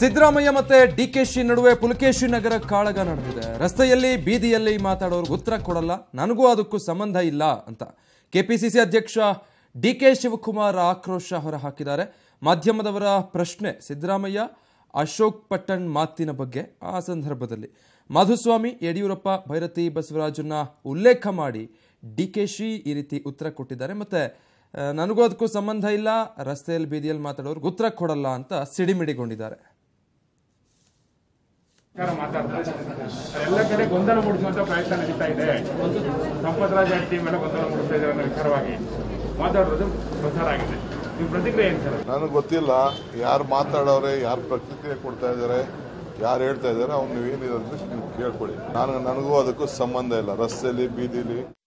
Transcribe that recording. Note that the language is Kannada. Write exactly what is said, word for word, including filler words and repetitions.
ಸಿದ್ದರಾಮಯ್ಯ ಮತ್ತೆ ಡಿಕೆಶಿ ನಡುವೆ ಪುಲಕೇಶಿ ನಗರ ಕಾಳಗ ನಡೆದಿದೆ. ರಸ್ತೆಯಲ್ಲಿ ಬೀದಿಯಲ್ಲಿ ಮಾತಾಡೋರು ಉತ್ತರ ಕೊಡಲ್ಲ, ನನಗೂ ಅದಕ್ಕೂ ಸಂಬಂಧ ಇಲ್ಲ ಅಂತ ಕೆಪಿಸಿಸಿ ಅಧ್ಯಕ್ಷ ಡಿಕೆ ಶಿವಕುಮಾರ್ ಆಕ್ರೋಶ ಹೊರಹಾಕಿದ್ದಾರೆ. ಮಾಧ್ಯಮದವರ ಪ್ರಶ್ನೆ ಸಿದ್ದರಾಮಯ್ಯ ಅಶೋಕ್ ಪಟ್ಟಣ್ ಮಾತಿನ ಬಗ್ಗೆ. ಆ ಸಂದರ್ಭದಲ್ಲಿ ಮಾಧುಸ್ವಾಮಿ, ಯಡಿಯೂರಪ್ಪ, ಭೈರತಿ ಬಸವರಾಜನ್ನ ಉಲ್ಲೇಖ ಮಾಡಿ ಡಿಕೆಶಿ ಈ ರೀತಿ ಉತ್ತರ ಕೊಟ್ಟಿದ್ದಾರೆ. ಮತ್ತೆ ನನಗೂ ಅದಕ್ಕೂ ಸಂಬಂಧ ಇಲ್ಲ, ರಸ್ತೆಯಲ್ಲಿ ಬೀದಿಯಲ್ಲಿ ಮಾತಾಡೋರು ಉತ್ತರ ಕೊಡಲ್ಲ ಅಂತ ಸಿಡಿಮಿಡಿಗೊಂಡಿದ್ದಾರೆ. ಎಲ್ಲ ಕಡೆ ಗೊಂದಲ ಮೂಡಿಸುವಂತ ಪ್ರಯತ್ನ ನಡೀತಾ ಇದೆ. ಸಂಪತ್ರಾಜ್ ಟೀಮ್ ಎಲ್ಲ ಗೊಂದಲ ಮೂಡಿಸ್ತಾ ಇದ್ದಾರೆ ಅನ್ನೋ ವಿಚಾರವಾಗಿ ಮಾತಾಡೋದು ಪ್ರಚಾರ ಆಗಿದೆ. ನಿಮ್ಮ ಪ್ರತಿಕ್ರಿಯೆ ಏನು ಸರ್? ನನಗೆ ಗೊತ್ತಿಲ್ಲ ಯಾರು ಮಾತಾಡೋರೆ, ಯಾರು ಪ್ರತಿಕ್ರಿಯೆ ಕೊಡ್ತಾ ಇದ್ದಾರೆ, ಯಾರು ಹೇಳ್ತಾ ಇದ್ದಾರೆ, ಅವ್ನು ನೀವೇನಿದೆ ಅಂತ ಕೇಳ್ಕೊಳ್ಳಿ. ನಾನು ನನಗೂ ಅದಕ್ಕೂ ಸಂಬಂಧ ಇಲ್ಲ. ರಸ್ತೆಯಲ್ಲಿ ಬೀದಿಲಿ